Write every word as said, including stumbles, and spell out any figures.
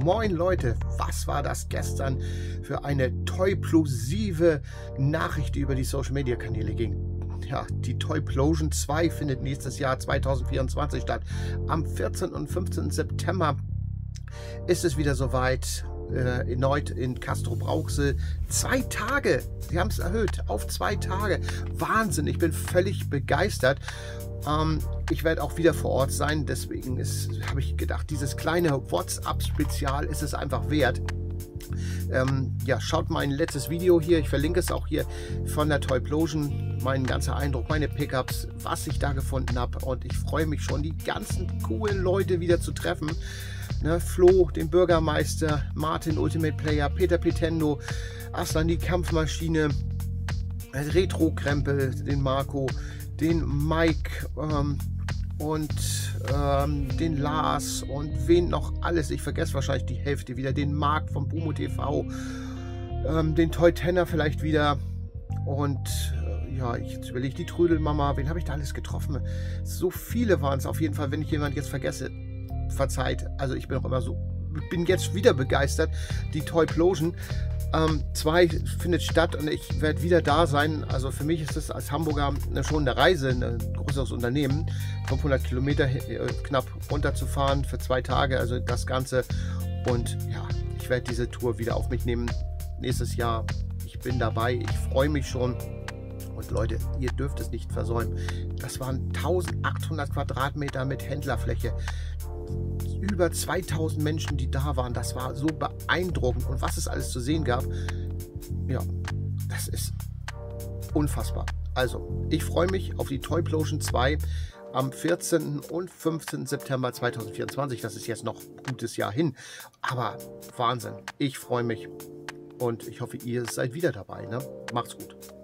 Moin Leute, was war das gestern für eine toyplosive Nachricht, die über die Social Media Kanäle ging? Ja, die Toyplosion zwei findet nächstes Jahr zweitausendvierundzwanzig statt. Am vierzehnten und fünfzehnten September ist es wieder soweit. Äh, erneut in Castrop-Rauxel. Zwei Tage. Sie haben es erhöht auf zwei Tage. Wahnsinn. Ich bin völlig begeistert. Ähm, ich werde auch wieder vor Ort sein. Deswegen habe ich gedacht, dieses kleine WhatsApp-Spezial ist es einfach wert. Ähm, ja, schaut mein letztes Video hier. Ich verlinke es auch hier von der Toyplosion. Mein ganzer Eindruck, meine Pickups, was ich da gefunden habe. Und ich freue mich schon, die ganzen coolen Leute wieder zu treffen. Ne, Flo, den Bürgermeister, Martin, Ultimate Player, Peter Petendo, Aslan, die Kampfmaschine, Retro-Krempel, den Marco, den Mike ähm, und ähm, den Lars und wen noch alles. Ich vergesse wahrscheinlich die Hälfte wieder. Den Marc vom Bumo T V, ähm, den Toy Tenner vielleicht wieder und äh, ja, ich jetzt überlege die Trödelmama. Wen habe ich da alles getroffen? So viele waren es auf jeden Fall, wenn ich jemanden jetzt vergesse. Verzeiht, also ich bin auch immer so, bin jetzt wieder begeistert. Die Toyplosion ähm, zwei findet statt und ich werde wieder da sein. Also für mich ist es als Hamburger eine, schon eine Reise, ein größeres Unternehmen, fünfhundert Kilometer äh, knapp runterzufahren für zwei Tage, also das Ganze. Und ja, ich werde diese Tour wieder auf mich nehmen nächstes Jahr. Ich bin dabei, ich freue mich schon. Und Leute, ihr dürft es nicht versäumen. Das waren eintausendachthundert Quadratmeter mit Händlerfläche. Über zweitausend Menschen, die da waren. Das war so beeindruckend. Und was es alles zu sehen gab, ja, das ist unfassbar. Also, ich freue mich auf die Toyplosion zwei am vierzehnten und fünfzehnten September zweitausendvierundzwanzig. Das ist jetzt noch ein gutes Jahr hin. Aber Wahnsinn. Ich freue mich. Und ich hoffe, ihr seid wieder dabei. Ne? Macht's gut.